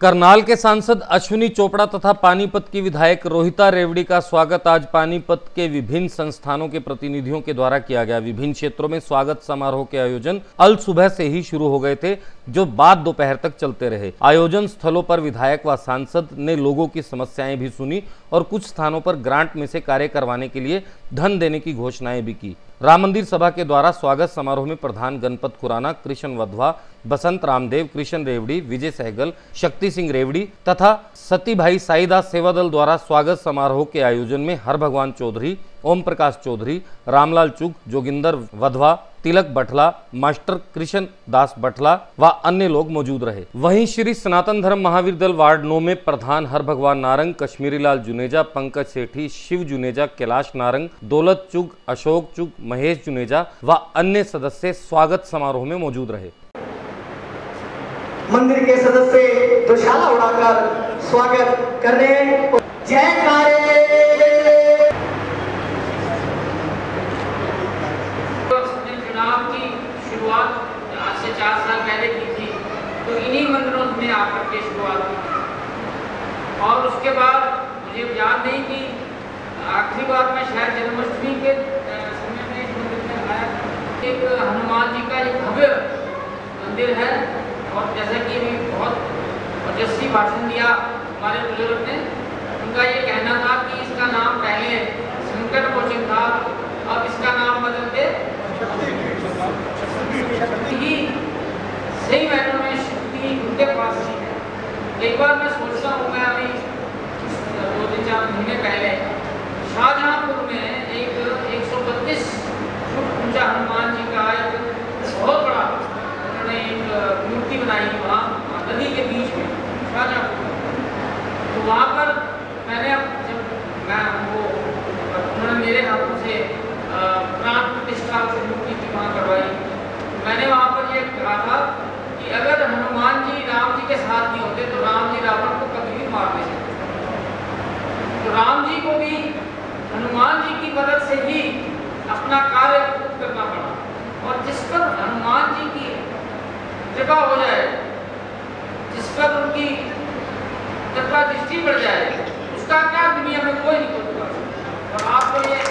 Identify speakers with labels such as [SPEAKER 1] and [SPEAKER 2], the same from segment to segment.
[SPEAKER 1] करनाल के सांसद अश्विनी चोपड़ा तथा पानीपत की विधायक रोहिता रेवड़ी का स्वागत आज पानीपत के विभिन्न संस्थानों के प्रतिनिधियों के द्वारा किया गया। विभिन्न क्षेत्रों में स्वागत समारोह के आयोजन अल सुबह से ही शुरू हो गए थे, जो बाद दोपहर तक चलते रहे। आयोजन स्थलों पर विधायक व सांसद ने लोगों की समस्याएं भी सुनी और कुछ स्थानों पर ग्रांट में से कार्य करवाने के लिए धन देने की घोषणाएं भी की। राम मंदिर सभा के द्वारा स्वागत समारोह में प्रधान गणपत खुराना, कृष्ण वधवा, बसंत रामदेव, कृष्ण रेवड़ी, विजय सहगल, शक्ति सिंह रेवड़ी तथा सती भाई साईदास सेवा दल द्वारा स्वागत समारोह के आयोजन में हर भगवान चौधरी, ओम प्रकाश चौधरी, रामलाल चुग, जोगिंदर वधवा, तिलक बठला, मास्टर कृष्ण दास बठला व अन्य लोग मौजूद रहे। वहीं श्री सनातन धर्म महावीर दल वार्ड 9 में प्रधान हर भगवान नारंग, कश्मीरी लाल जुनेजा, पंकज सेठी, शिव जुनेजा, कैलाश नारंग, दौलत चुग, अशोक चुग, महेश जुनेजा व अन्य सदस्य स्वागत समारोह में मौजूद रहे।
[SPEAKER 2] मंदिर के सदस्य दुशाला उड़ाकर स्वागत कर रहे हैं। जयकारे।
[SPEAKER 3] चुनाव की शुरुआत आज से 4 साल पहले की थी, तो इन्हीं मंदिरों में आकर के शुरुआत की और उसके बाद मुझे याद नहीं कि आखिरी बार मैं शायद जन्माष्टमी के समय में इस मंदिर में आया था। एक हनुमान जी का एक भव्य मंदिर है और जैसा कि अभी बहुत ओजस्वी भाषण दिया हमारे बुजुर्ग ने, उनका ये कहना था कि इसका नाम पहले संकट मोचन था, अब इसका नाम बदल के ही सही मायनों में शक्ति उनके पास ही है। एक बार मैं सोचता हूँ, मैं अभी 2-4 महीने पहले शाहजहांपुर में एक 132 फुट ऊंचा हनुमान जी का एक बहुत बड़ा उन्होंने एक मूर्ति बनाई वहाँ नदी के बीच में शाहजहांपुर। तो वहाँ पर मैंने जब मैं वो उन्होंने मेरे हाथों से प्राण प्रतिष्ठा से मूर्ति की वहाँ करवाई, मैंने वहाँ पर ये कहा था कि अगर हनुमान जी राम जी के साथ नहीं होते तो राम जी रावण को कभी भी मार नहीं सकते। तो राम जी को भी हनुमान जी की मदद से ही अपना कार्य करना पड़ा और जिस पर हनुमान जी की कृपा हो जाए, जिस पर उनकी कृपा दृष्टि बढ़ जाए, उसका क्या दुनिया में कोई नहीं कर सकता। और आपको ये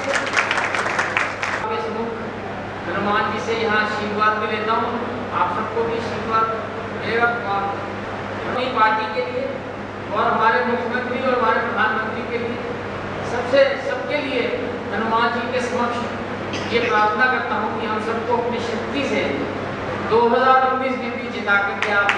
[SPEAKER 3] हनुमान जी से यहाँ आशीर्वाद भी लेता हूँ, आप सबको भी आशीर्वाद मिलेगा अपनी पार्टी के लिए और हमारे मुख्यमंत्री और हमारे प्रधानमंत्री के लिए, सबके लिए हनुमान जी के समक्ष ये प्रार्थना करता हूँ कि हम सबको अपनी शक्ति से 2019 में भी जिता करके आप,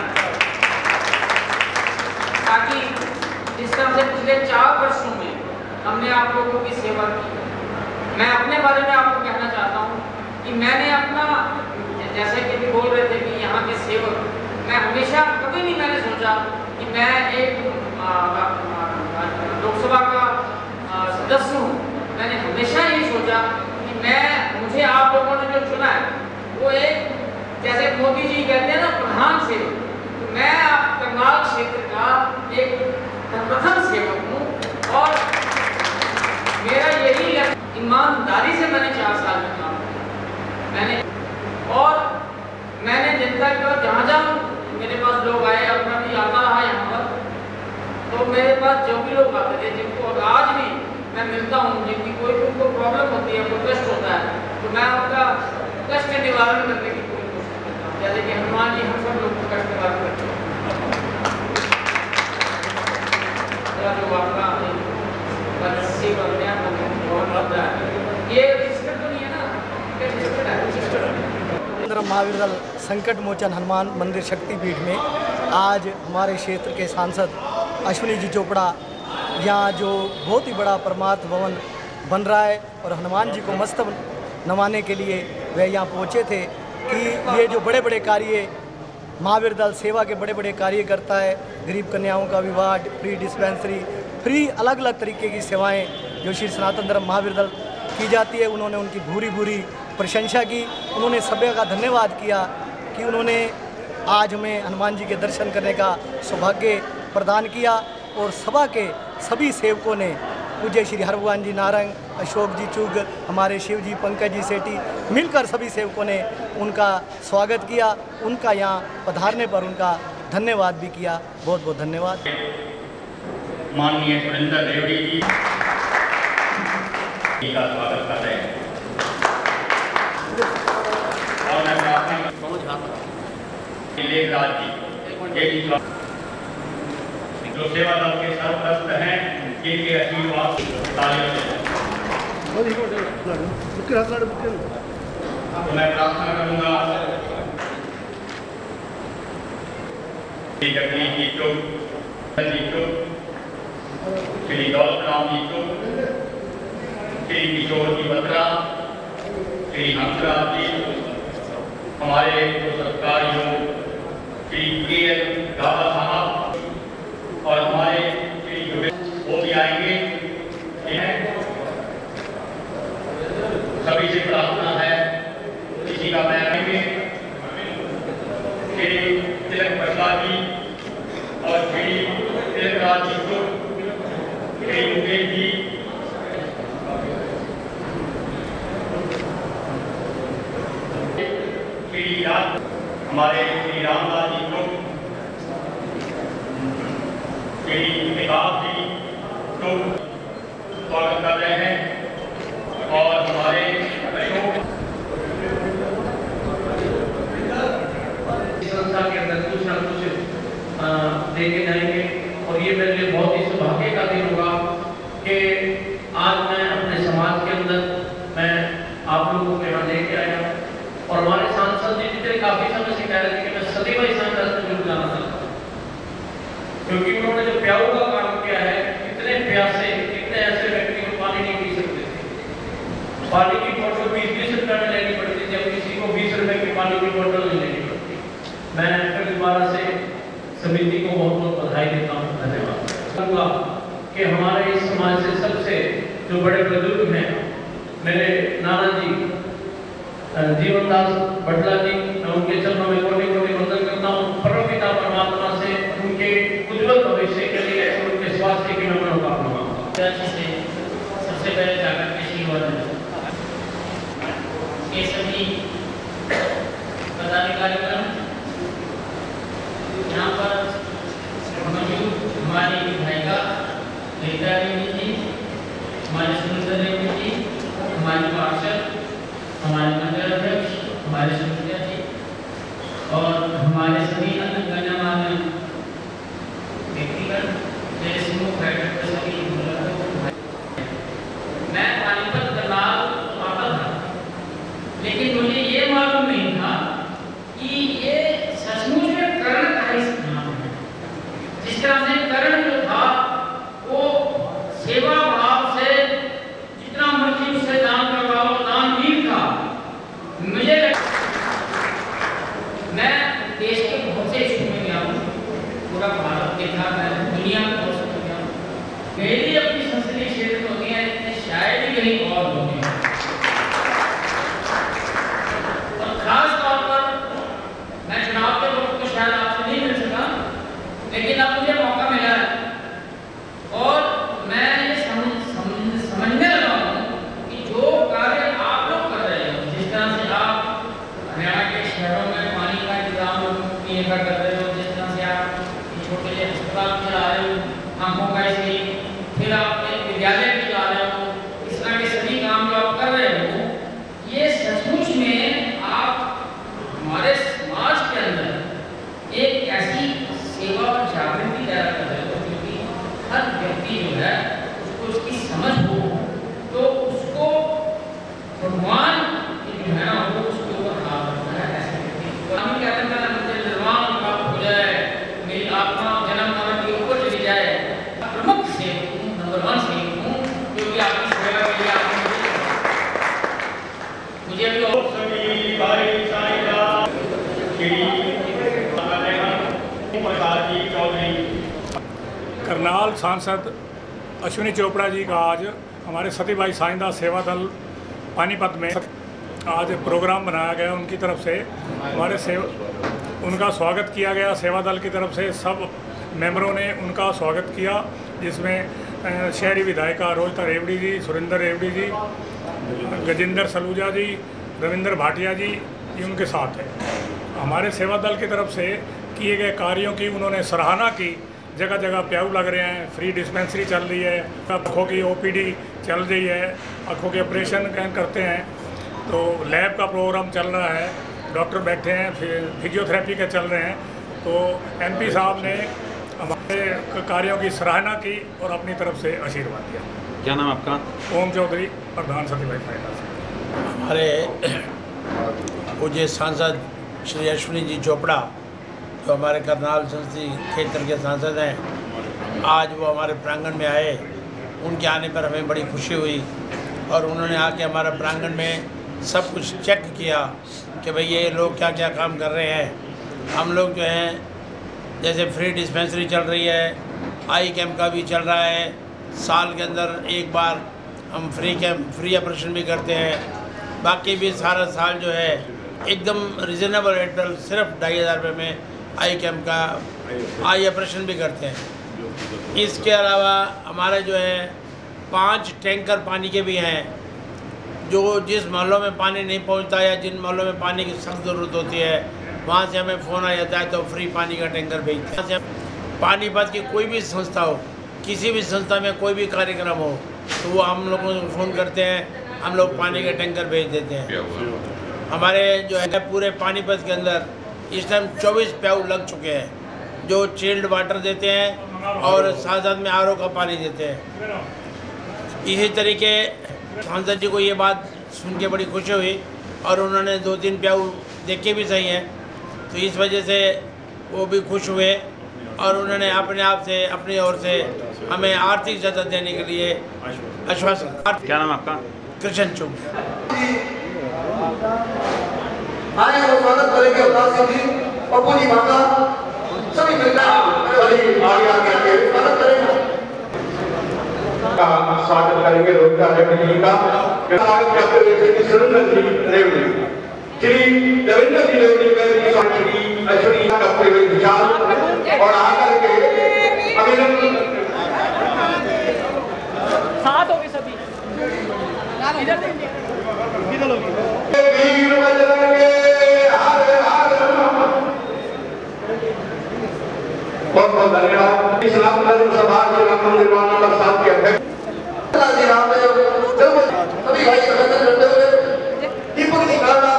[SPEAKER 3] ताकि जिस तरह से पिछले 4 वर्षों में हमने आप लोगों की सेवा की। मैं अपने बारे में आपको कहना चाहता हूँ कि मैंने अपना, जैसे कि भी बोल रहे थे कि यहाँ के सेवक, मैं हमेशा कभी नहीं मैंने सोचा कि मैं एक लोकसभा का सदस्य हूँ। मैंने हमेशा यही सोचा कि मुझे आप लोगों ने जो चुना है वो एक, जैसे मोदी जी कहते हैं ना, प्रधान सेवक, तो मैं आप करनाल क्षेत्र का एक प्रथम सेवक हूँ और मेरा यही ईमानदारी से मैंने 4 साल में काम किया। मैंने जनता की और जहाँ मेरे पास लोग आए, अपना भी आता रहा यहाँ पर, तो मेरे पास जो भी लोग आते थे, जिनको आज भी मैं मिलता हूँ, जिनकी कोई भी उनको प्रॉब्लम होती है, कोई कष्ट होता है, तो मैं उनका कष्ट निवारण करने की पूरी कोशिश करता हूँ, जैसे कि हनुमान जी हम सब लोग को कष्ट निवारण करते हैं। जो आपका
[SPEAKER 2] महावीर दल संकट मोचन हनुमान मंदिर शक्तिपीठ में आज हमारे क्षेत्र के सांसद अश्विनी जी चोपड़ा, यहाँ जो बहुत ही बड़ा परमार्थ भवन बन रहा है और हनुमान जी को मस्तक नवाने के लिए वह यहाँ पहुँचे थे कि ये जो बड़े बड़े कार्य महावीर दल सेवा के बड़े बड़े कार्य करता है, गरीब कन्याओं का विवाह, फ्री डिस्पेंसरी, फ्री अलग अलग तरीके की सेवाएं जो श्री सनातन धर्म महावीर दल की जाती है, उन्होंने उनकी भूरी प्रशंसा की। उन्होंने सभ्य का धन्यवाद किया कि उन्होंने आज हमें हनुमान जी के दर्शन करने का सौभाग्य प्रदान किया और सभा के सभी सेवकों ने पूज्य श्री हर भगवान जी नारंग, अशोक जी चुग, हमारे शिव जी, पंकज जी सेठी मिलकर सभी सेवकों ने उनका स्वागत किया। उनका यहाँ पधारने पर उनका धन्यवाद भी किया। बहुत बहुत धन्यवाद।
[SPEAKER 4] माननीय सुरेंद्र रेवड़ी जी का स्वागत कर रहे हैं और मैं प्रार्थना लेखराज जी जो सेवा दल के सरपरस्त हैं जिनके आशीर्वाद तालियों से तो मैं प्रार्थना करूंगा जगदीश जी को श्री दौलत राम जी को, श्री किशोर जी बत्रा, श्री हंसराज जी, हमारे सत्कारियों श्री के दादा साहब और हमारे श्री वो भी आएंगे। सभी से प्रार्थना है किसी का मैं आएंगे श्री तिलक प्रसाद जी और श्री तिलकराज जी को, श्री मुकेश जी, श्री हमारे श्री रामलाल जी को, श्री विकास जी को स्वागत कर रहे हैं और हमारे अशोक
[SPEAKER 5] संस्था के अंदर कुछ ना कुछ देके जाएंगे। और ये मेरे लिए बहुत ही सौभाग्य का दिन होगा कि आज मैं अपने समाज के अंदर मैं आप लोगों को यहाँ लेके आया। और हमारे सांसद जी पिछले काफी समय से कह रहे थे कि मैं सदी भाई सांसद से जुड़ जाना चाहता हूँ, क्योंकि उन्होंने जो प्याऊ का काम किया है, कितने प्यासे, कितने ऐसे व्यक्ति को पानी नहीं पी सकते थे। पानी की बोतल 20-20 रुपए में लेनी पड़ती थी, अब किसी को 20 रुपए की पानी की बोतल नहीं लेनी पड़ती। मैं फिर दोबारा से समिति को बहुत बहुत बधाई देता हूँ, धन्यवाद। कि हमारे इस समाज से सबसे जो बड़े बुजुर्ग हैं, मेरे नाना जी जीवनदास भटला जी, मैं उनके चरणों में कोटि कोटि वंदन करता हूँ। परमपिता परमात्मा से उनके उज्जवल भविष्य के लिए और उनके स्वास्थ्य की मैं मनोकामना मांगता हूँ।
[SPEAKER 3] सबसे पहले जाकर के आशीर्वाद ये सभी पदाधिकारीगण यहाँ पर मौजूद हमारी विधायिका रीता देवी जी, हमारे सुरेंद्र रेवड़ी जी, हमारे पार्षद, हमारे मंडल अध्यक्ष, हमारे सुरेंद्र जी और हमारे सभी अन्य गणमान्य व्यक्तिगण, मेरे समूह बैठक के सभी मैं पानीपत करनाल आता था, लेकिन मुझे ये मालूम नहीं था कि ये सचमुच में कर्ण का ही नाम है। जिस तरह से कर्ण जो था वो सेवा भाव से जितना मर्जी उससे दान करवाओ, दानवीर था। मुझे मैं देश के बहुत से हिस्सों में गया हूँ, पूरा भारत देखा, मैं दुनिया में बहुत से गया हूँ। मेरी अपनी संसदीय क्षेत्र में होती है, शायद ही कहीं और होती है। और खास तौर पर मैं चुनाव के वक्त तो शायद आपसे नहीं मिल सका, लेकिन अब मुझे मौका मिला है और मैं ये समझने लगा हूँ कि जो कार्य आप लोग कर रहे हो, जिस तरह से आप हरियाणा के शहरों में पानी का इंतजाम कर रहे हो, जिस तरह से आप छोटे अस्पताल चला रहे हो, आंखों का इसलिए, फिर आप विद्यालय भी जा रहे हो, इस तरह के सभी काम जो आप कर रहे हो, ये सचमुच में आप हमारे समाज के अंदर एक ऐसी सेवा और जागृति पैदा कर रहे हो, क्योंकि हर व्यक्ति जो है उसको उसकी समझ हो तो उसको भगवान जो है ना वो उसके ऊपर हाथ रखता है। ऐसे व्यक्ति हम कहते हैं मुझे निर्वाण प्राप्त हो जाए, मेरी आत्मा जन्म मरण के ऊपर चली जाए। प्रमुख सेवक हूँ, नंबर 1 सेवक हूँ, क्योंकि आपकी सेवा के लिए आपने मुझे अभी
[SPEAKER 4] सभी भाई साईं प्रसाद जी चौधरी।
[SPEAKER 6] करनाल सांसद अश्विनी चोपड़ा जी का आज हमारे सती भाई साईंदास सेवा दल पानीपत में आज प्रोग्राम बनाया गया। उनकी तरफ से उनका स्वागत किया गया। सेवा दल की तरफ से सब मेंबरों ने उनका स्वागत किया, जिसमें शहरी विधायिका रोहिता रेवड़ी जी, सुरेंद्र रेवड़ी जी, गजेंद्र सलूजा जी, रविंद्र भाटिया जी, ये उनके साथ है। हमारे सेवा दल की तरफ से किए गए कार्यों की उन्होंने सराहना की। जगह जगह प्याऊ लग रहे हैं, फ्री डिस्पेंसरी चल रही है, आँखों की OPD चल रही है, आँखों के ऑपरेशन करते हैं, तो लैब का प्रोग्राम चल रहा है, डॉक्टर बैठे हैं, फिजियोथेरेपी के चल रहे हैं। तो MP साहब ने हमारे कार्यों की सराहना की और अपनी तरफ से आशीर्वाद दिया।
[SPEAKER 7] क्या नाम आपका?
[SPEAKER 6] ओम चौधरी, प्रधान सत्यभाई फाइनेंस।
[SPEAKER 8] हमारे पूज्य सांसद श्री अश्विनी जी चोपड़ा जो हमारे करनाल संसदीय क्षेत्र के सांसद हैं, आज वो हमारे प्रांगण में आए। उनके आने पर हमें बड़ी खुशी हुई और उन्होंने आके हमारा प्रांगण में सब कुछ चेक किया कि भाई ये लोग क्या क्या काम कर रहे हैं। हम लोग जो हैं जैसे फ्री डिस्पेंसरी चल रही है, आई कैम्प का भी चल रहा है, साल के अंदर एक बार हम फ्री ऑपरेशन भी करते हैं। बाकी भी सारा साल जो है एकदम रिजनेबल रेट पर सिर्फ 2,500 रुपये में आई कैम्प का आई ऑपरेशन भी करते हैं। इसके अलावा हमारे जो है 5 टैंकर पानी के भी हैं, जो जिस मोहल्लों में पानी नहीं पहुंचता या जिन मोहल्लों में पानी की सख्त ज़रूरत होती है वहाँ से हमें फ़ोन आ जाता है तो फ्री पानी का टैंकर भेजते हैं। पानीपत की कोई भी संस्था हो, किसी भी संस्था में कोई भी कार्यक्रम हो तो वो हम लोगों को फ़ोन करते हैं, हम लोग पानी के टैंकर भेज देते हैं। हमारे जो है पूरे पानीपत के अंदर इस टाइम 24 प्याऊ लग चुके हैं जो चिल्ड वाटर देते हैं और साथ साथ में RO का पानी देते हैं। इसी तरीके सांसद जी को ये बात सुन के बड़ी खुशी हुई और उन्होंने 2-3 प्याऊ देखे भी सही हैं, तो इस वजह से वो भी खुश हुए और उन्होंने अपने आप से अपनी ओर से हमें आर्थिक सहायता देने के लिए आश्वासन।
[SPEAKER 7] क्या नाम आपका?
[SPEAKER 8] कृष्ण चुग।
[SPEAKER 9] आए वो स्वागत करेंगे उदास सिंह जी, पप्पू जी भागा, सभी मिलकर आगे स्वागत करेंगे।
[SPEAKER 10] स्वागत करेंगे रोहिता रेवड़ी जी का। स्वागत करते हुए श्री सुरेंद्र जी रेवड़ी, श्री देवेंद्र जी रेवड़ी, श्री अश्विनी करते हुए विचार और आकर के अभिनंदन।
[SPEAKER 3] साथ हो गए सभी इधर
[SPEAKER 10] बहुत बहुत धन्यवाद। इस्लाम धर्म सभा के राम मंदिर नंबर 7 के अध्यक्ष
[SPEAKER 9] सभी भाई अभिनंदन करते हुए दीपक जी गाड़ा,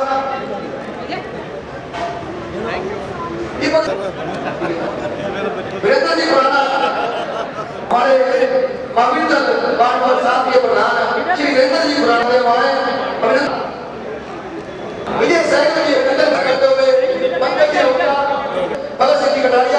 [SPEAKER 9] दीपक वीरेंद्र जी खुराना, हमारे महावीर दल वार्ड नंबर 7 के प्रधान श्री वीरेंद्र जी खुराना हमारे अभिनंदन। विजय सहगल जी अभिनंदन करते हुए पंकज जी होगा, भगत सिंह जी कटारिया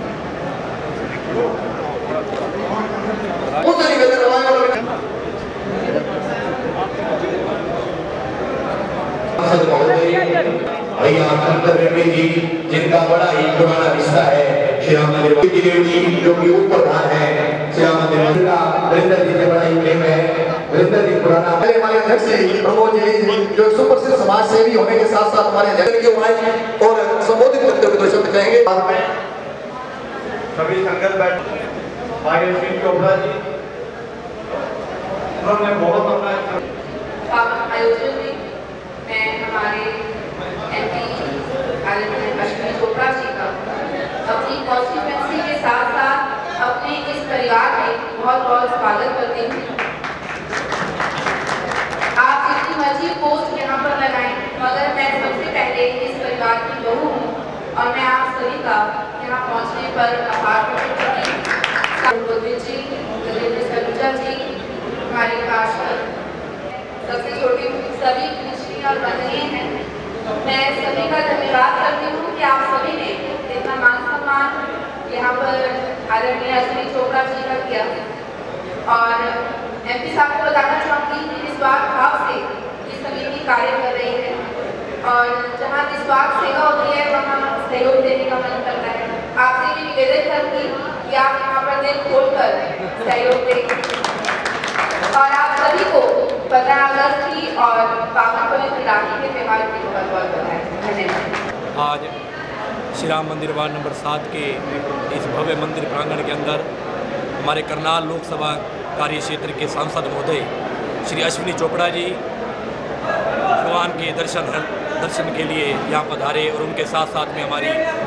[SPEAKER 10] भैया शंकर रेड्डी जी जिनका बड़ा ही पुराना रिश्ता है, श्याम मंदिर जी जो कि उप प्रधान है श्याम मंदिर का, वीरेंद्र जी से बड़ा ही प्रेम है। वीरेंद्र जी पुराना
[SPEAKER 9] हमारे अध्यक्ष जी प्रमोद जी जो सुप्रसिद्ध समाज सेवी होने के साथ साथ हमारे जगत के वाई और संबोधित करते हुए 2 शब्द कहेंगे।
[SPEAKER 10] सभी संगत बैठ भाई श्री चोपड़ा जी, उन्होंने बहुत अपना
[SPEAKER 11] आयोजन में मैं हमारे MP अश्विनी चोपड़ा जी का अपनी कॉन्स्टिट्यूएंसी के साथ साथ अपने इस परिवार में बहुत बहुत स्वागत करती हूँ। आप जितनी मर्जी पोस्ट यहाँ पर लगाएं, मगर मैं सबसे पहले इस परिवार की बहू हूँ और मैं आप सभी का यहाँ पहुँचने पर आभार प्रकट करती हूँ। जी, सलूजा जी, हमारे पार्षद, सबसे छोटी सभी मिश्री और बंधनीय हैं। मैं सभी का धन्यवाद करती हूँ कि आप सभी ने इतना मान सम्मान यहाँ पर आदरणीय अश्विनी चोपड़ा जी का किया और MP साहब को बताना चाहूँगी कि निस्वार्थ भाव से ये समिति कार्य कर रही है और जहाँ निस्वार्थ सेवा होती है वहाँ सहयोग देने का मन करता है। आपसे भी निवेदन करूँगी कि आप यहाँ पर दिल खोलकर सहयोग दें और आप सभी को 15 अगस्त की और पावन पवित्र राखी के त्यौहार की बहुत बहुत बधाई। धन्यवाद।
[SPEAKER 12] आज श्री राम मंदिर वार्ड नंबर 7 के इस भव्य मंदिर प्रांगण के अंदर हमारे करनाल लोकसभा कार्य क्षेत्र के सांसद महोदय श्री अश्विनी चोपड़ा जी भगवान के दर्शन के लिए यहाँ पधारे और उनके साथ साथ में हमारी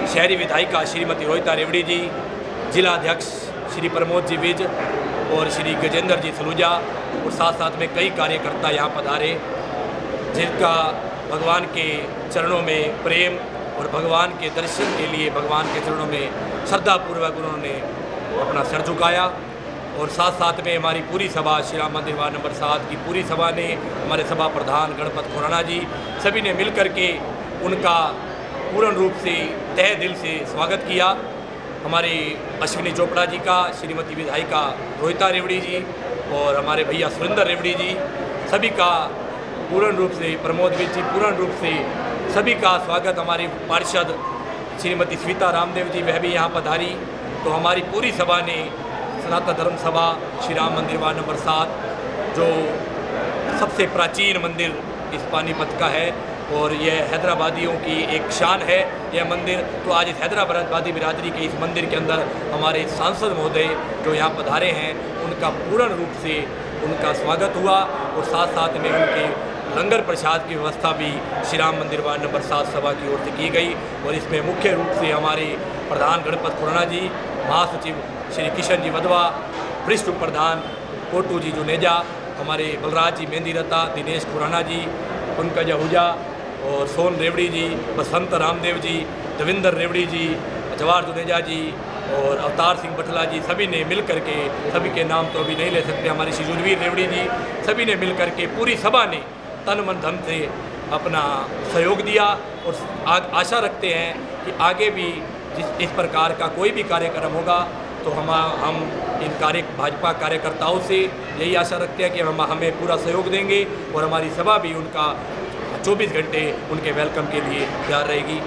[SPEAKER 12] शहरी विधायिका श्रीमती रोहिता रेवड़ी जी, जिला अध्यक्ष श्री प्रमोद जी विज और श्री गजेंद्र जी सलूजा और साथ साथ में कई कार्यकर्ता यहाँ पधारे, जिनका भगवान के चरणों में प्रेम और भगवान के दर्शन के लिए भगवान के चरणों में श्रद्धापूर्वक उन्होंने अपना सर झुकाया। और साथ साथ में हमारी पूरी सभा श्री राम मंदिर वार्ड नंबर 7 की पूरी सभा ने, हमारे सभा प्रधान गणपत खुराना जी, सभी ने मिलकर के उनका पूर्ण रूप से तहे दिल से स्वागत किया। हमारे अश्विनी चोपड़ा जी का, श्रीमती विधायिका रोहिता रेवड़ी जी और हमारे भैया सुरेंद्र रेवड़ी जी, सभी का पूर्ण रूप से, प्रमोद विज जी पूर्ण रूप से सभी का स्वागत। हमारी पार्षद श्रीमती स्वीता रामदेव जी वह भी यहाँ पधारी। तो हमारी पूरी सभा ने सनातन धर्म सभा श्री राम मंदिर वार्ड नंबर 7, जो सबसे प्राचीन मंदिर इस पानीपत का है और यह हैदराबादियों की एक शान है यह मंदिर, तो आज इस हैदराबादी बिरादरी के इस मंदिर के अंदर हमारे सांसद महोदय जो यहाँ पधारे हैं उनका पूर्ण रूप से उनका स्वागत हुआ और साथ साथ में उनके लंगर प्रसाद की व्यवस्था भी श्री राम मंदिर वार्ड नंबर 7 सभा की ओर से की गई। और इसमें मुख्य रूप से हमारे प्रधान गणपत खुराना जी, महासचिव श्री किशन जी वधवा, वरिष्ठ उप प्रधान कोटू जी जुनेजा, हमारे बलराज जी मेहंदीरता, दिनेश खुराना जी, पंकज आहूजा और सोन रेवड़ी जी, बसंत रामदेव जी, देवेंद्र रेवड़ी जी, जवाहर जुनेजा जी और अवतार सिंह बटला जी, सभी ने मिल कर के, सभी के नाम तो अभी नहीं ले सकते, हमारी श्री जुलवीर रेवड़ी जी, सभी ने मिल कर के पूरी सभा ने तन मन धन से अपना सहयोग दिया। और आशा रखते हैं कि आगे भी इस प्रकार का कोई भी कार्यक्रम होगा तो हम इन भाजपा कार्यकर्ताओं से यही आशा रखते हैं कि हमें पूरा सहयोग देंगे और हमारी सभा भी उनका 24 घंटे उनके वेलकम के लिए तैयार रहेगी।